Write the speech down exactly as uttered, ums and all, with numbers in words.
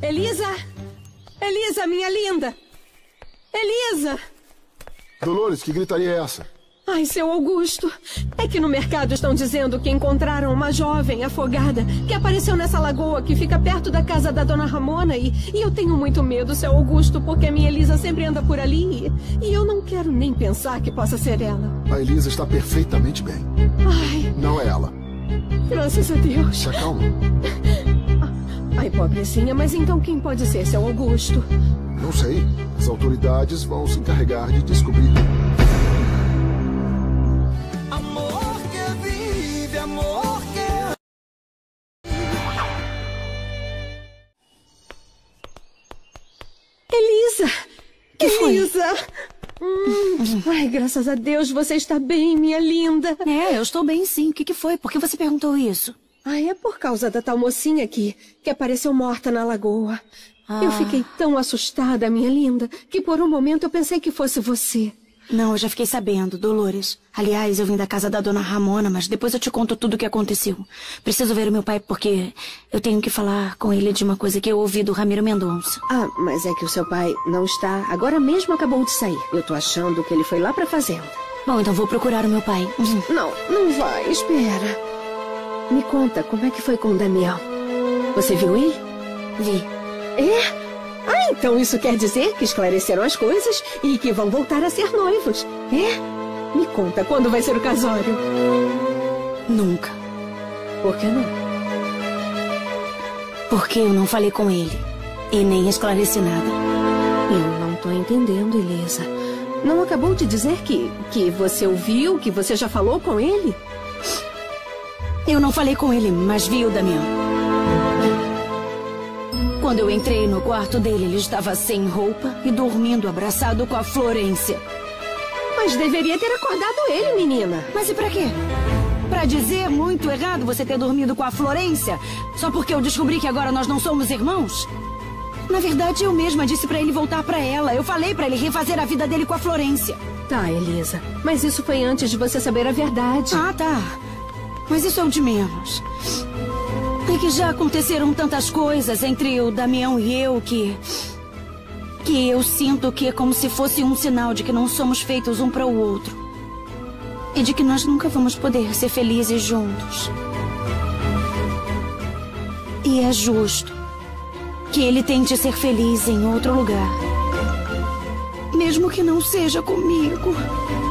Elisa! Elisa, minha linda! Elisa! Dolores, que gritaria é essa? Ai, seu Augusto, é que no mercado estão dizendo que encontraram uma jovem afogada que apareceu nessa lagoa que fica perto da casa da dona Ramona e, e eu tenho muito medo, seu Augusto, porque a minha Elisa sempre anda por ali e, e eu não quero nem pensar que possa ser ela. A Elisa está perfeitamente bem. Ai, Não é ela. graças a Deus. Se acalma. Ai, pobrecinha, mas então quem pode ser, seu Augusto? Não sei. As autoridades vão se encarregar de descobrir. Amor que vive, amor que... Elisa! Que foi? Elisa! Hum. Ai, graças a Deus, você está bem, minha linda. É, eu estou bem sim. O que, que foi? Por que você perguntou isso? Ai, é por causa da tal mocinha aqui, que apareceu morta na lagoa. Ah. Eu fiquei tão assustada, minha linda, que por um momento eu pensei que fosse você. Não, eu já fiquei sabendo, Dolores. Aliás, eu vim da casa da dona Ramona, mas depois eu te conto tudo o que aconteceu. Preciso ver o meu pai porque eu tenho que falar com ele de uma coisa que eu ouvi do Ramiro Mendonça. Ah, mas é que o seu pai não está. Agora mesmo acabou de sair. Eu tô achando que ele foi lá pra fazenda. Bom, então vou procurar o meu pai. Uhum. Não, não vai, espera. Me conta, como é que foi com o Damião? Você viu ele? Vi. É? Ah, então isso quer dizer que esclareceram as coisas e que vão voltar a ser noivos. É? Me conta, quando vai ser o casório? Nunca. Por que não? Porque eu não falei com ele. E nem esclareci nada. Eu não tô entendendo, Elisa. Não acabou de dizer que, que você ouviu, que você já falou com ele? Eu não falei com ele, mas vi o Damião. Quando eu entrei no quarto dele, ele estava sem roupa e dormindo abraçado com a Florência. Mas deveria ter acordado ele, menina. Mas e pra quê? Pra dizer muito errado você ter dormido com a Florência? Só porque eu descobri que agora nós não somos irmãos? Na verdade, eu mesma disse pra ele voltar pra ela. Eu falei pra ele refazer a vida dele com a Florência. Tá, Elisa. Mas isso foi antes de você saber a verdade. Ah, tá. Mas isso é o de menos. É que já aconteceram tantas coisas entre o Damião e eu que... que eu sinto que é como se fosse um sinal de que não somos feitos um para o outro. E de que nós nunca vamos poder ser felizes juntos. E é justo que ele tente ser feliz em outro lugar. Mesmo que não seja comigo.